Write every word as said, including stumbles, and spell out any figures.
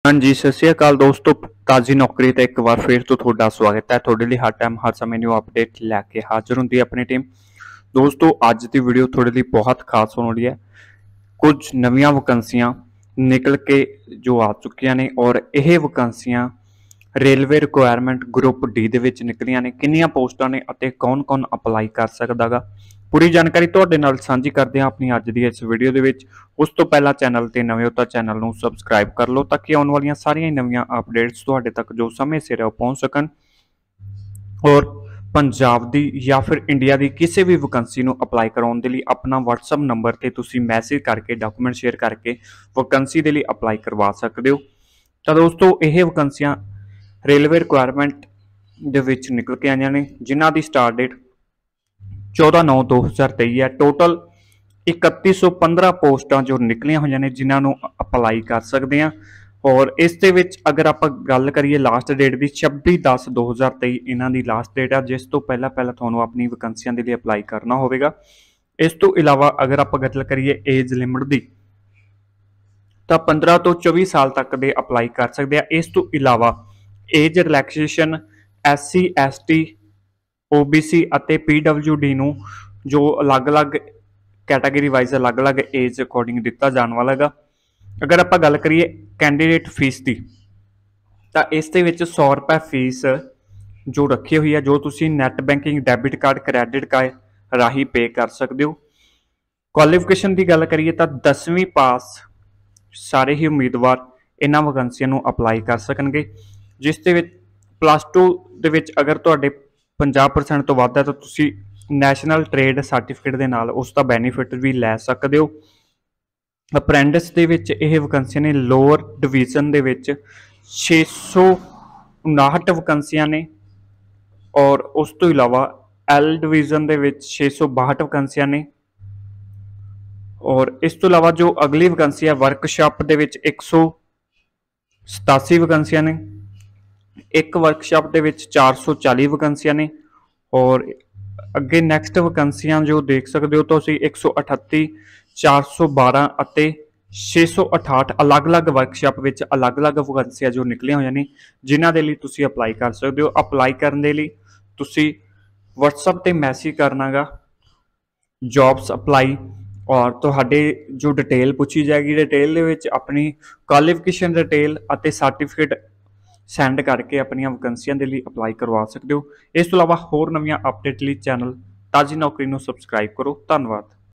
हाँ जी, सत श्री अकाल दोस्तों। ताज़ी नौकरी ते एक बार फिर तो ਤੁਹਾਡਾ ਸਵਾਗਤ ਹੈ। ਤੁਹਾਡੇ ਲਈ ਹਰ ਟਾਈਮ ਹਰ ਸਮੇਂ ਨਿਊ ਅਪਡੇਟ ਲੈ ਕੇ ਹਾਜ਼ਰ ਹੁੰਦੀ ਹੈ ਆਪਣੀ ਟੀਮ। ਦੋਸਤੋ ਅੱਜ ਦੀ ਵੀਡੀਓ ਤੁਹਾਡੇ ਲਈ ਬਹੁਤ ਖਾਸ ਹੋਣ ਵਾਲੀ ਹੈ। ਕੁਝ ਨਵੀਆਂ ਵੈਕੈਂਸੀਆਂ ਨਿਕਲ ਕੇ ਜੋ ਆ ਚੁੱਕੀਆਂ ਨੇ ਔਰ ਇਹ ਵੈਕੈਂਸੀਆਂ ਰੇਲਵੇ ਰਿਕੁਆਇਰਮੈਂਟ ਗਰੁੱਪ ਡੀ ਦੇ ਵਿੱਚ ਨਿਕਲੀਆਂ ਨੇ। ਕਿੰਨੀਆਂ ਪੋਸਟਾਂ ਨੇ ਅਤੇ ਕੌਣ-ਕੌਣ ਅਪਲਾਈ ਕਰ ਸਕਦਾ ਗਾ, पूरी जानकारी तुहाडे नाल सांझी करते हैं अपनी अज की इस वीडियो दे विच। उस तो पहला चैनल ते नवे हो तां चैनल नूं सबसक्राइब कर लो ताकि आने वाली सारियां नवीं अपडेट्स तुहाडे तक जो समय सिर पहुंच सकन। और पंजाब दी या फिर इंडिया की किसी भी वैकेंसी नूं अप्लाई कराउण दे लई अपना WhatsApp नंबर ते तुसीं मैसेज करके डॉक्यूमेंट शेयर करके वैकेंसी दे लई अप्लाई करवा सकदे हो। तां दोस्तों यह वैकेंसियां रेलवे रिक्वायरमेंट दे विच निकल के आईयां ने, जिन्हां दी स्टार्ट डेट चौदह नौ दो हज़ार तेई है। टोटल इकत्ती सौ पंद्रह पोस्टां जो निकलियां हुई ने जिन्होंने अपलाई कर सकते हैं। और इस दे विच अगर आप गल करिए लास्ट डेट की छब्बी दस दो हज़ार तेई इन्हां दी लास्ट डेट है, जिस तो पहला पहला तुहानूं अपनी वैकेंसियां दे लई अपलाई करना होवेगा। इस तो इलावा अगर आप गल करिए एज लिमिट की तो पंद्रह तो चौबी साल तक दे अपलाई कर सकते हैं। इस तो इलावा age relaxation S C S T O B C ਅਤੇ पी डब्ल्यू डी ਨੂੰ जो अलग अलग कैटागरी वाइज अलग अलग एज अकॉर्डिंग दिता जाने वाला है। अगर आप गल करिए कैंडीडेट फीस की तो इस दे विच सौ रुपए फीस जो रखी हुई है, जो तुसी net banking debit card credit card राही पे कर सकते हो। क्वालिफिकेशन की गल करिए तो दसवीं पास सारे ही उम्मीदवार इन्हां वैकेंसियां नूं अपलाई कर सकणगे, जिस दे विच प्लस टू दे विच अगर तुहाडे पचास परसेंट तो वध है तो तुसी नैशनल ट्रेड सर्टिफिकेट के नाल उसका बैनीफिट भी लै सकते हो। अप्रैंटिस दे विच यह वैकेंसियां ने लोअर डिवीजन दे विच छे सौ उनाहठ वैकेंसियां ने और उस तो इलावा एल डिवीजन दे विच छे सौ बाहठ वैकेंसियां ने। और इस तो इलावा जो अगली वैकेंसी है वर्कशॉप दे विच एक सौ सतासी वैकेंसियां ने, एक वर्कशॉप दे विच चार सौ चाली वैकेंसियां ने। और अगे नैक्सट वैकेंसियां जो देख सकते हो तो एक सौ अठत्ती चार सौ बारह और छे सौ अठाहठ अलग अलग वर्कशॉप विच अलग अलग वैकेंसियां जो निकलियां हुई ने, जिन्हां दे लई तुसीं अपलाई कर सकते हो। अपलाई करने दे लई तुसीं WhatsApp ते मैसेज करना गा जॉब्स अपलाई, और तुहाडे जो डिटेल पूछी जाएगी, डिटेल दे विच अपनी क्वालिफिकेशन डिटेल और सर्टिफिकेट सेंड करके अपन वैकेंसियां के लिए अपलाई करवा सकते हो। इस तो इलावा होर नवीं अपडेट लिए चैनल ताज़ी नौकरी को सबसक्राइब करो। धन्यवाद।